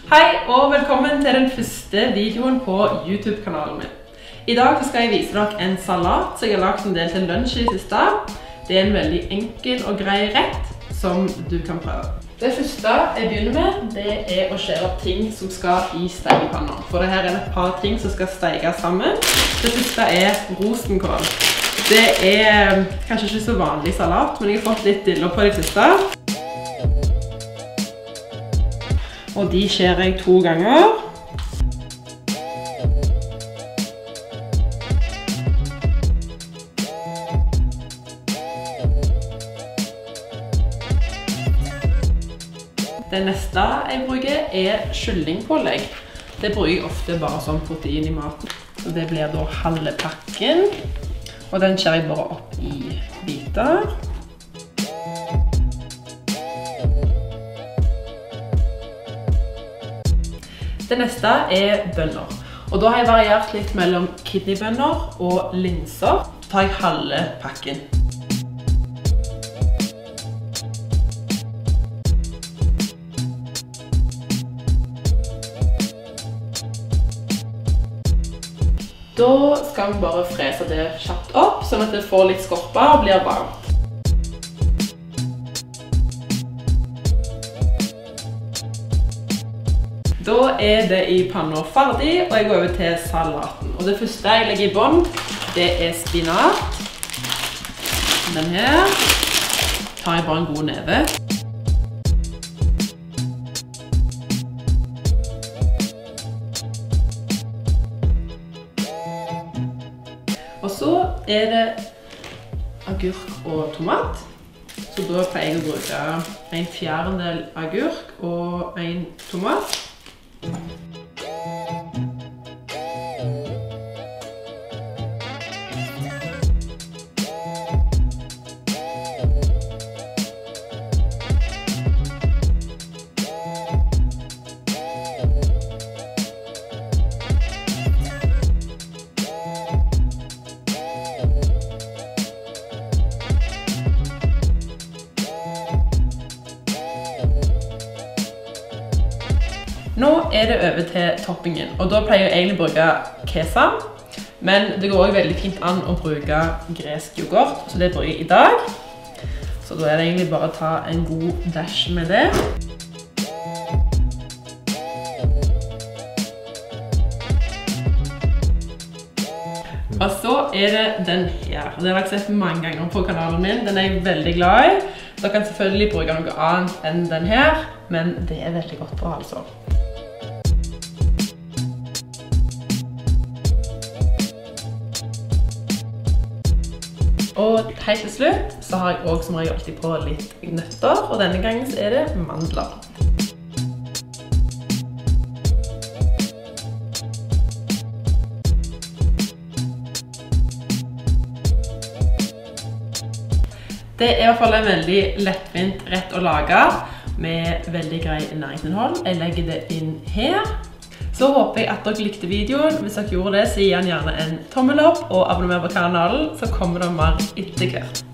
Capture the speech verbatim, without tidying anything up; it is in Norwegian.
Hei og velkommen til den første videoen på YouTube-kanalen min. I dag skal jeg vise dere en salat som jeg har lagt en del til lunsj i siste. Det er en veldig enkel og grei rett som du kan prøve. Det første jeg begynner med, det er å skjære opp ting som skal i stekepanna. For det her er et par ting som skal stekes sammen. Det første er rosenkål. Det er kanskje ikke så vanlig salat, men jeg har fått litt diller på det siste. Og de skjærer jeg to ganger. Det neste jeg bruker er kyllingpålegg. Det bruker jeg ofte bare som protein i maten. Så det blir da halve pakken. Og den skjærer jeg bare opp i biter. Det neste er bønner. Og da har jeg variert litt mellom kidneybønner og linser. Så tar jeg halve pakken. Da skal vi bare frese det kjapt opp, sånn at det får litt skorpe og blir varmt. Da er det i panna ferdig, og jeg går over til salaten. Og det første jeg legger i bånd, det er spinat. Den her tar jeg bare en god neve. Og så er det agurk og tomat. Så da pleier jeg å bruke en fjerdedel agurk og en tomat. Nå er det over til toppingen, og da pleier jeg egentlig å bruke kesam, men det går også veldig fint an å bruke gresk yoghurt, så det bruker jeg i dag. Så da er det egentlig bare å ta en god dash med det. Og så er det den her, og den har jeg sett mange ganger på kanalen min. Den er jeg veldig glad i. Dere kan selvfølgelig bruke noe annet enn den her, men det er veldig godt på altså. Og helt til slutt så har jeg også som regel alltid på litt nøtter, og denne gangen så er det mandler. Det er i hvert fall en veldig lettvint rett å lage, med veldig grei næringsinnhold. Jeg legger det inn her. Så håper jeg at dere likte videoen. Hvis dere gjorde det, så gi den gjerne en tommel opp og abonner på kanalen, så kommer det mer etter hvert.